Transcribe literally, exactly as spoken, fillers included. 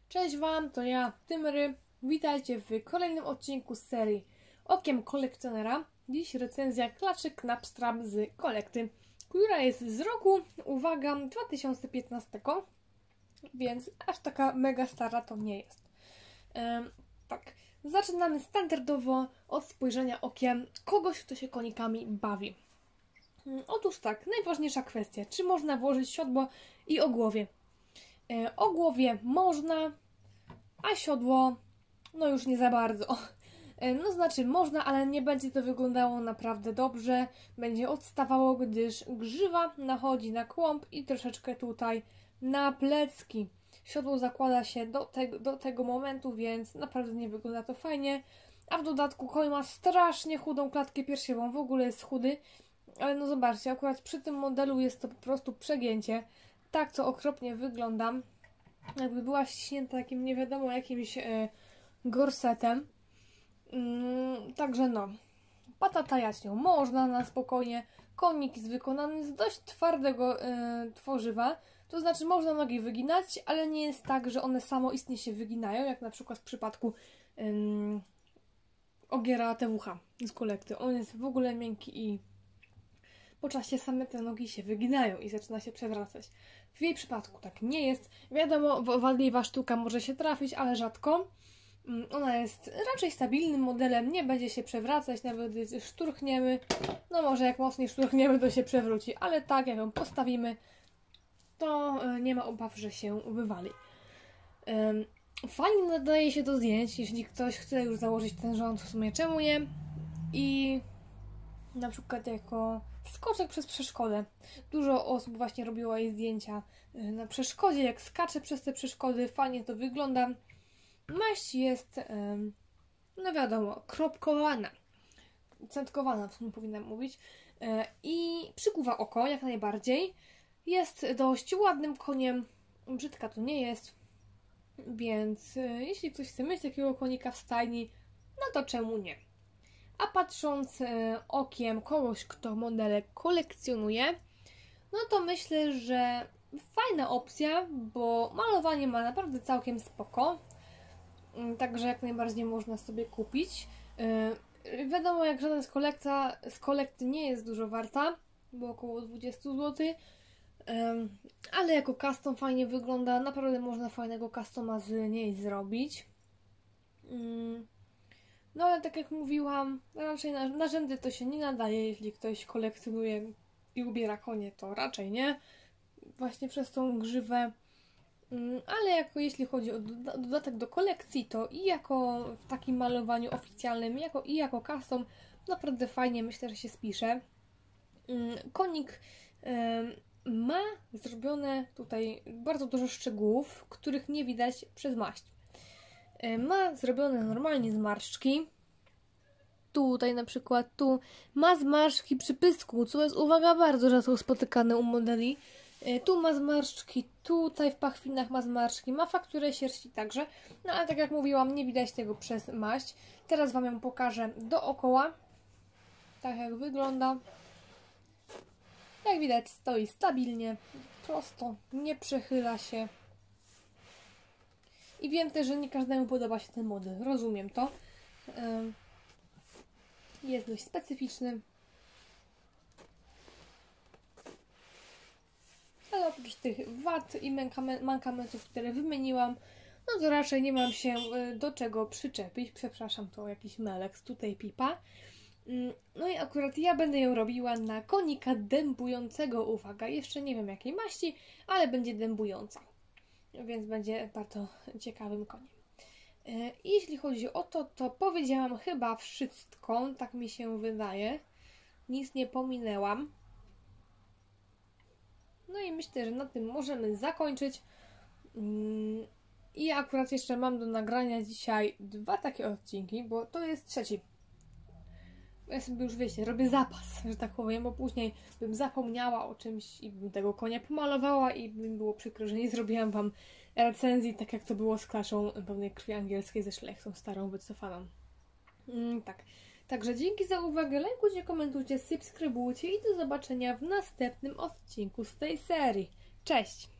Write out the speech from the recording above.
Cześć Wam, to ja, Tymry. Witajcie w kolejnym odcinku z serii Okiem Kolekcjonera. Dziś recenzja klaczy Knapstrap z kolekty, która jest z roku, uwaga, dwa tysiące piętnastego, więc aż taka mega stara to nie jest. Ehm, tak, zaczynamy standardowo od spojrzenia okiem kogoś, kto się konikami bawi. Ehm, otóż tak, najważniejsza kwestia, czy można włożyć siodło i ogłowie. E, ogłowie można, a siodło no już nie za bardzo. E, no znaczy można, ale nie będzie to wyglądało naprawdę dobrze. Będzie odstawało, gdyż grzywa nachodzi na kłąb i troszeczkę tutaj na plecki. Siodło zakłada się do, te, do tego momentu, więc naprawdę nie wygląda to fajnie. A w dodatku koń ma strasznie chudą klatkę piersiową, w ogóle jest chudy. Ale no zobaczcie, akurat przy tym modelu jest to po prostu przegięcie. Tak to okropnie wygląda. Jakby była ściśnięta takim nie wiadomo jakimś e, gorsetem. Mm, także no. Patatajać nią można na spokojnie. Konik jest wykonany z dość twardego e, tworzywa. To znaczy można nogi wyginać, ale nie jest tak, że one samoistnie się wyginają, jak na przykład w przypadku e, ogiera T W H z kolekty. On jest w ogóle miękki i po czasie same te nogi się wyginają i zaczyna się przewracać. W jej przypadku tak nie jest. Wiadomo, wadliwa sztuka może się trafić, ale rzadko. Ona jest raczej stabilnym modelem, nie będzie się przewracać, nawet gdy szturchniemy. No może jak mocniej szturchniemy, to się przewróci, ale tak jak ją postawimy, to nie ma obaw, że się wywali. Fajnie nadaje się do zdjęć, jeśli ktoś chce już założyć ten rząd, w sumie czemu nie? I na przykład jako skoczek przez przeszkodę. Dużo osób właśnie robiło jej zdjęcia na przeszkodzie, jak skacze przez te przeszkody, fajnie to wygląda. Maść jest, no wiadomo, kropkowana, centkowana, w sumie powinnam mówić, i przykuwa oko jak najbardziej. Jest dość ładnym koniem, brzydka to nie jest, więc jeśli ktoś chce mieć takiego konika w stajni, no to czemu nie? A patrząc e, okiem kogoś, kto modele kolekcjonuje, no to myślę, że fajna opcja, bo malowanie ma naprawdę całkiem spoko. Także jak najbardziej można sobie kupić. E, wiadomo, jak żaden z, kolekta, z kolekty nie jest dużo warta, bo około dwadzieścia złotych. E, ale jako custom fajnie wygląda. Naprawdę można fajnego customa z niej zrobić. Mm. No ale tak jak mówiłam, raczej na, narzędy to się nie nadaje, jeśli ktoś kolekcjonuje i ubiera konie, to raczej nie. Właśnie przez tą grzywę. Ale jako jeśli chodzi o doda dodatek do kolekcji, to i jako w takim malowaniu oficjalnym, jako, i jako custom, naprawdę fajnie myślę, że się spisze. Konik y, ma zrobione tutaj bardzo dużo szczegółów, których nie widać przez maść. Ma zrobione normalnie zmarszczki. Tutaj na przykład, tu ma zmarszczki przy pysku, co jest, uwaga, bardzo rzadko spotykane u modeli. Tu ma zmarszczki, tutaj w pachwinach ma zmarszczki, ma fakturę sierści także. No ale tak jak mówiłam, nie widać tego przez maść. Teraz Wam ją pokażę dookoła. Tak jak wygląda. Jak widać, stoi stabilnie, prosto, nie przechyla się. I wiem też, że nie każdemu podoba się ten model. Rozumiem to. Jest dość specyficzny. Ale oprócz tych wad i mankamentów, które wymieniłam, no to raczej nie mam się do czego przyczepić. Przepraszam, to jakiś meleks, tutaj pipa. No i akurat ja będę ją robiła na konika dębującego. Uwaga, jeszcze nie wiem jakiej maści, ale będzie dębująca. Więc będzie bardzo ciekawym koniem. I jeśli chodzi o to, to powiedziałam chyba wszystko, tak mi się wydaje. Nic nie pominęłam. No i myślę, że na tym możemy zakończyć. I akurat jeszcze mam do nagrania dzisiaj dwa takie odcinki, bo to jest trzeci. Ja sobie już, wiecie, robię zapas, że tak powiem, bo później bym zapomniała o czymś i bym tego konia pomalowała i by mi było przykro, że nie zrobiłam Wam recenzji, tak jak to było z klaszą pełnej krwi angielskiej ze szlechtą starą, wycofaną. Mm, tak. Także dzięki za uwagę, lajkujcie, komentujcie, subskrybujcie i do zobaczenia w następnym odcinku z tej serii. Cześć!